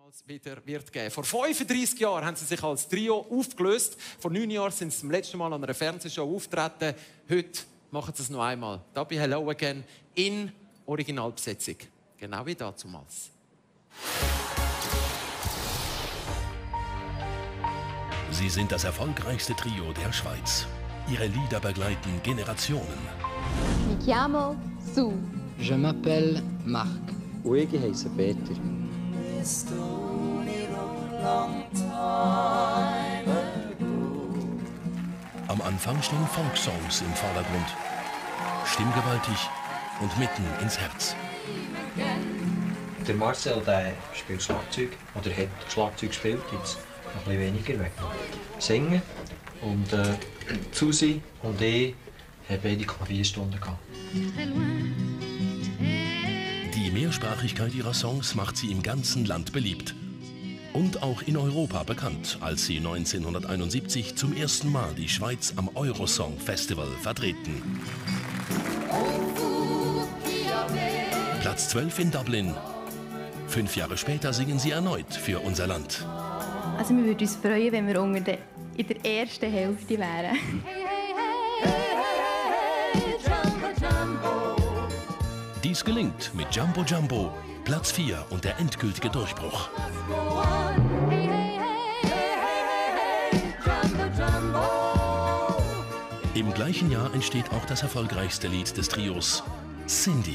jemals wieder wird geben. Vor 35 Jahren haben sie sich als Trio aufgelöst. Vor 9 Jahren sind sie zum letzten Mal an einer Fernsehshow auftreten. Heute machen sie es noch einmal. Da bei Hello Again in Originalbesetzung. Genau wie damals. Sie sind das erfolgreichste Trio der Schweiz. Ihre Lieder begleiten Generationen. Mi chiamo Sue. Je m'appelle Marc. Und ich heiße Peter. Am Anfang stehen Folksongs im Vordergrund. Stimmgewaltig und mitten ins Herz. Der Marcel der spielt Schlagzeug oder hat Schlagzeug gespielt, jetzt noch ein bisschen weniger weg. Singen und Susi und ich haben beide Klavierstunden gehabt. Die Mehrsprachigkeit ihrer Songs macht sie im ganzen Land beliebt. Und auch in Europa bekannt, als sie 1971 zum ersten Mal die Schweiz am Eurosong Festival vertreten. Platz 12 in Dublin. 5 Jahre später singen sie erneut für unser Land. Also wir würden uns freuen, wenn wir in der ersten Hälfte wären. Dies gelingt mit Jumbo Jumbo, Platz 4 und der endgültige Durchbruch. Im gleichen Jahr entsteht auch das erfolgreichste Lied des Trios, Cindy.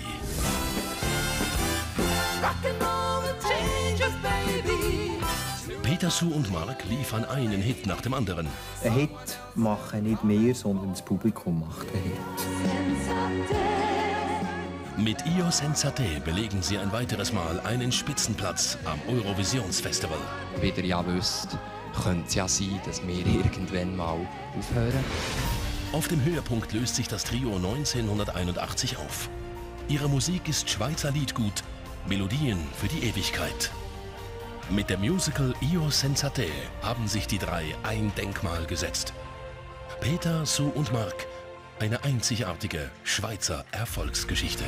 Peter, Sue und Marc liefern einen Hit nach dem anderen. Ein Hit machen nicht wir, sondern das Publikum macht einen Hit. Mit Io Senza Te belegen sie ein weiteres Mal einen Spitzenplatz am Eurovisionsfestival. Wie ihr ja wisst, könnte es ja sein, dass wir irgendwann mal aufhören. Auf dem Höhepunkt löst sich das Trio 1981 auf. Ihre Musik ist Schweizer Liedgut, Melodien für die Ewigkeit. Mit dem Musical Io Senza Te haben sich die drei ein Denkmal gesetzt. Peter, Sue und Marc, eine einzigartige Schweizer Erfolgsgeschichte.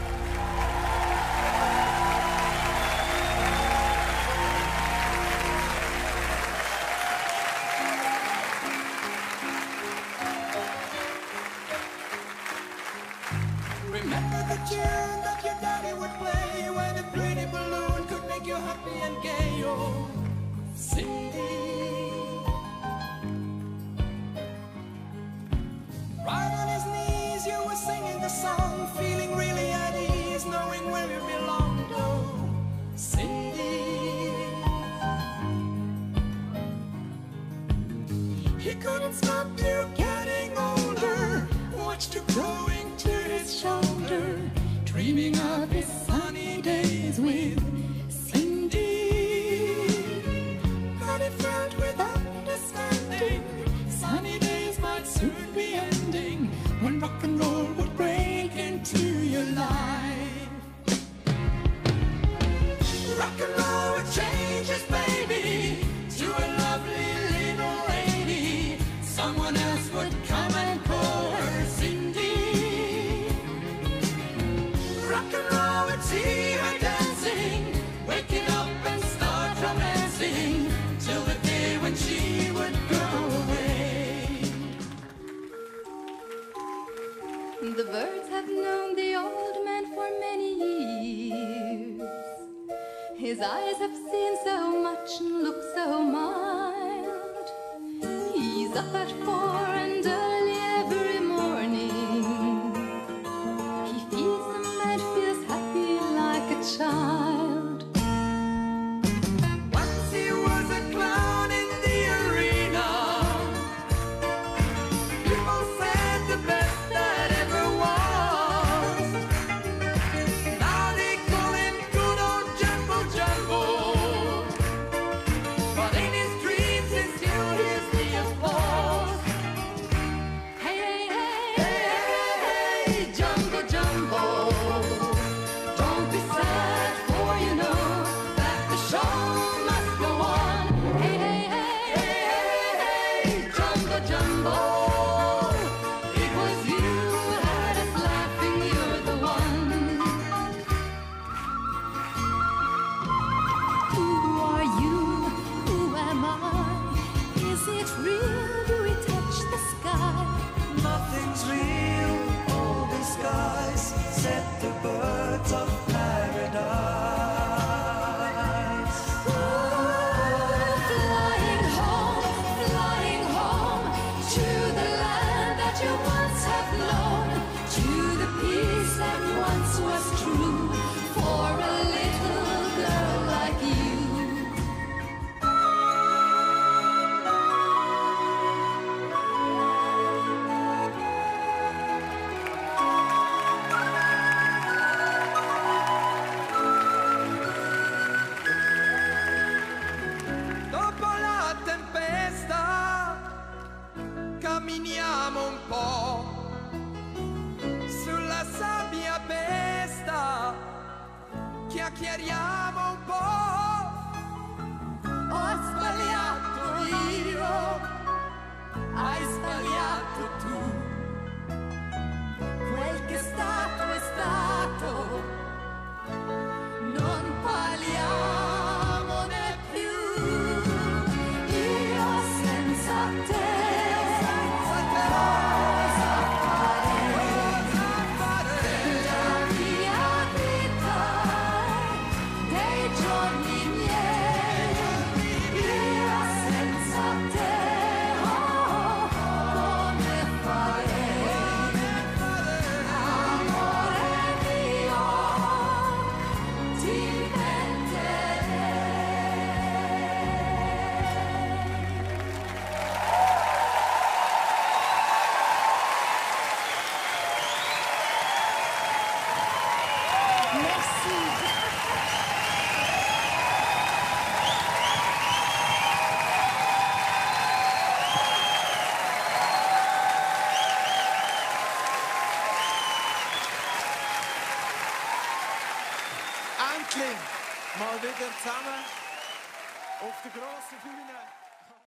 Remember the tune that your daddy would play when a pretty balloon could make you happy and gay. Oh, Cindy. Right on his knees, you were singing the song, feeling really at ease, knowing where you belonged. Oh, Cindy. He couldn't stop you getting older, watched you growing to his shoulder, dreaming of his sunny days with Cindy. But it felt with understanding, sunny days might soon be ending, when rock and roll would break into your life. Rock and roll would change us, baby, to a lovely little lady. Someone else would come and call her Cindy. Rock and roll would see her dancing, waking up and start romancing, till the day when she would go away. The birds have known the old man for many years. His eyes have seen so camminiamo un po' sulla sabbia pesta, chiacchieriamo un po'. Ho sbagliato io, hai sbagliato tu. Quel che è stato, non parliamone più. Io senza te, cosa fare della mia vita, dei giorni miei? Io senza te, come farei? Amore mio, ti Endlich mal wieder zusammen auf der grossen Bühne.